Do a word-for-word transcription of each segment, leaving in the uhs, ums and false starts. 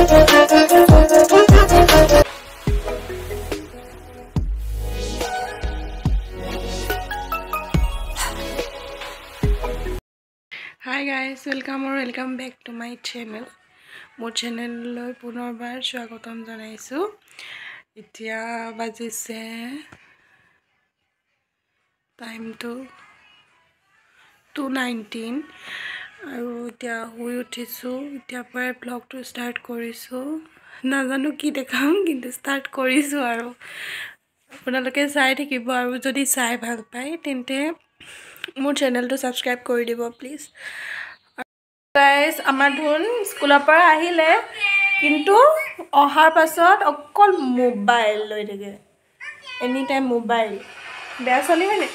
Hi guys, welcome or welcome back to my channel. More channel loi punorbar swagotam janaisu. Etia bajise time to two nineteen aru etia hui uthisu. Etia pore vlog to start korisu. Najanu ki dekham kintu start korisu aru আপোনালোকে চাই থাকিব আৰু যদি চাই ভাল পায় তেন্তে মোৰ চেনেলটো সাবস্ক্ৰাইব কৰি দিব প্লিজ গাইস আমাৰ ধুন স্কুলৰ পৰা আহিলে কিন্তু অহাৰ পাছত অকল মোবাইল লৈ থাকে এনি টাইম মোবাইল বেয়া চলি হয়নে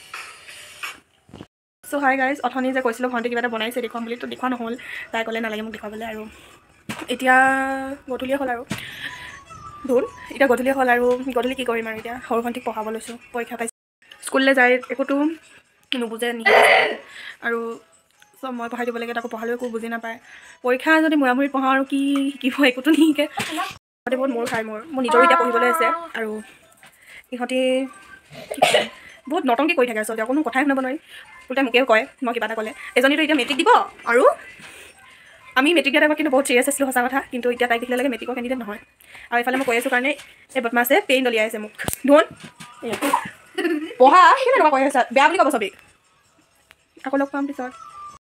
সো হাই গাইস অথনি যে কৈছিল ভন্টি কিবা এটা বনাইছে দেখুৱাম বুলি তো দেখুৱা নহল তাই কলে নালাগে মোক দেখাবলৈ আৰু এতিয়া গধূলি হ'ল আৰু ধুন এটা গধূলি হ'ল আৰু গধূলি কি কৰিম আৰু এতিয়া সৰু ভন্টিক পঢ়াব লৈছো পৰীক্ষা পাইছে স্কুললৈ যায় একোটো নুবুজে নিয়ে আৰু সব মই পঢ়াই দিব লাগে তাকো পঢ়ালেও একো বুজি নাপায় পৰীক্ষা যদি মুৰামুৰি পঢ়াওঁ আৰু কি শিকিব একোটো নিশিকে ইহঁতে বহুত মোৰ খাই মোৰ মোৰ নিজৰ এতিয়া পঢ়িবলৈ আছে আৰু ইহঁতে বহুত নটংকি কৰি থাকে আচলতে কোনো কথাই শুনিব নোৱাৰি উল্টা মোকেও কয় মই কিবা এটা ক'লে এজনীতো এতিয়া মেট্ৰিক দিব আৰু আমি মেট্ৰিক দিয়া টাইমত কিন্তু বহুত চিৰিয়াছ আছিলোঁ সঁচা কথা কিন্তু এতিয়া তাইক দেখিলে লাগে মেট্ৰিকৰ কেণ্ডিডেট নহয় আৰু এইফালে মই কৈ আছোঁ কাৰণে এই বদমাছে পেইন দলিয়াই আছে মোক ধুন পঢ়া কেনে এনেকুৱা কৈ আছা বেয়া বুলি ক'ব চবেই আকৌ লগ পাম পিছত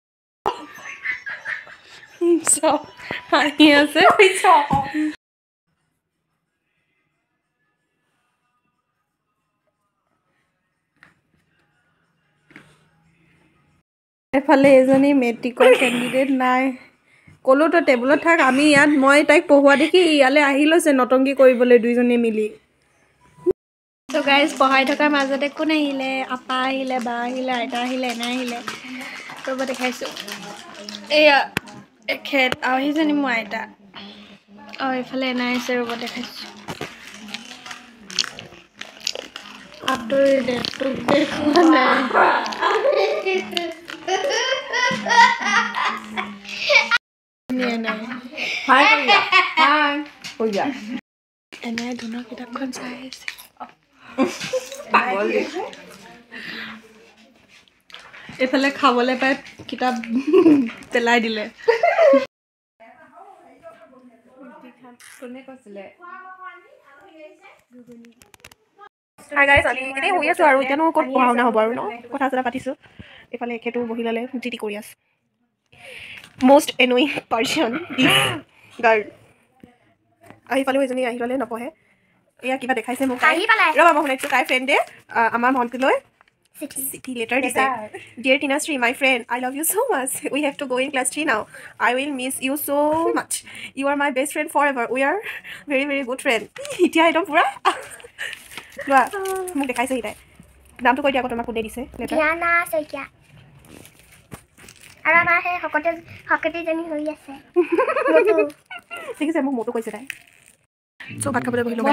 চব হাঁহি আছে এফালে এজনী মেট্ৰিকৰ কেণ্ডিডেট নাই ক'লো তো টেবুলত থাক আমি ইয়াত মই তাইক পঢ়োৱা দেখি ইয়ালৈ আহি লৈছে নটংকি কৰিবলৈ দুইজনী মিলি তো গাইজ পঢ়াই থকাৰ মাজতে কোন আহিলে আপা আহিলে বা আহিলে আইতা আহিলে এনে আহিলে ৰ'ব দেখাইছোঁ এয়া এখেত আৰু আহিছেনি মোৰ আইতা আৰু এইফালে এনে আহিছে ৰ'ব দেখাইছোঁ আঁতৰি ডেটটোক দেখুৱা নাই হাই হাই হৈ যা এনে ধুনৰ কিতাপখন চাই আছে এইফালে খাবলৈ পাই কিতাপ পেলাই দিলে কোনে কৈছিলে হাই গাইছ আমি এনেই শুই আছোঁ আৰু এতিয়ানো ক'ত পঢ়া শুনা হ'ব আৰু ন কথা চথা পাতিছোঁ এইফালে এখেতো বহি ল'লে জি টি কৰি আছে most annoying person this girl আহিফালেও এজনী আহি ল'লে নপঢ়ে এয়া কিবা দেখাইছে মোক ৰ'বা মই শুনাইছোঁ তাইৰ ফ্ৰেণ্ডে আমাৰ ভণ্টিলৈ চিঠি লেটাৰ দিছে dear Tinashree my friend I love you so' much we have to go' in class three now I will miss you so' much you are my best friend for ever we are very very good friend এতিয়া একদম পূৰা লোৱা মোক দেখাইছে সি তাই নামটো কৈ দিয়া আকৌ তোমাক কোনে দিছে লেটাৰ আৰু আমাৰ সেই সকতে সকতিজনী হৈ আছে ঠিক আছে মোক মোটো কৈছে তাই চ' ভাত খাবলৈ বহিলোঁ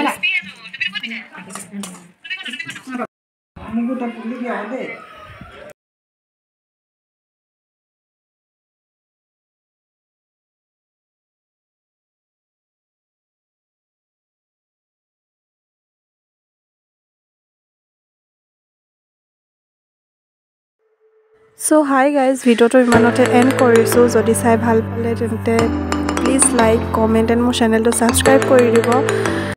চ' হাই গাইজ ভিডিঅ'টো ইমানতে এণ্ড কৰিছোঁ যদি চাই ভাল পালে তেন্তে প্লিজ লাইক কমেণ্ট এণ্ড মোৰ চেনেলটো ছাবস্ক্ৰাইব কৰি দিব